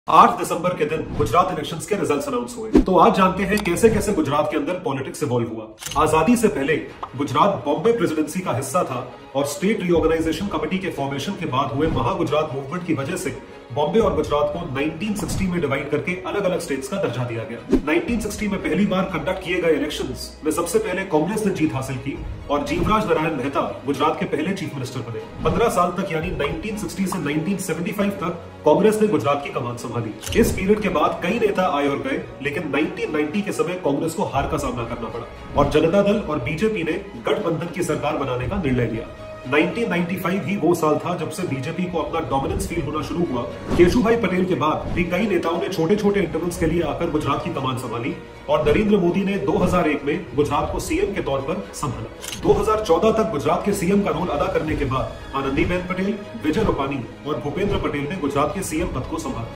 8 दिसंबर के दिन गुजरात इलेक्शंस के रिजल्ट्स अनाउंस हुए। तो आज जानते हैं कैसे कैसे गुजरात के अंदर पॉलिटिक्स इवॉल्व हुआ। आजादी से पहले गुजरात बॉम्बे प्रेसिडेंसी का हिस्सा था और स्टेट रीऑर्गेनाइजेशन कमेटी के फॉर्मेशन के बाद हुए महागुजरात मूवमेंट की वजह से बॉम्बे और गुजरात को 1960 में डिवाइड करके अलग अलग स्टेट्स का दर्जा दिया गया। 1960 में पहली बार कंडक्ट किए गए इलेक्शंस में सबसे पहले कांग्रेस ने जीत हासिल की और जीवराज नारायण मेहता गुजरात के पहले चीफ मिनिस्टर बने। 15 साल तक यानी 1960 से 1975 तक कांग्रेस ने गुजरात की कमान संभाली। इस पीरियड के बाद कई नेता आए और गए, लेकिन 1990 के समय कांग्रेस को हार का सामना करना पड़ा और जनता दल और बीजेपी ने गठबंधन की सरकार बनाने का निर्णय लिया। 1995 ही वो साल था जब से बीजेपी को अपना डोमिनेंस फील होना शुरू हुआ। केशुभाई पटेल के बाद भी कई नेताओं ने छोटे छोटे इंटरवल्स के लिए आकर गुजरात की कमान संभाली और नरेंद्र मोदी ने 2001 में गुजरात को सीएम के तौर पर संभाला। 2014 तक गुजरात के सीएम का रोल अदा करने के बाद आनंदीबेन पटेल, विजय रूपानी और भूपेंद्र पटेल ने गुजरात के सीएम पद को संभाला।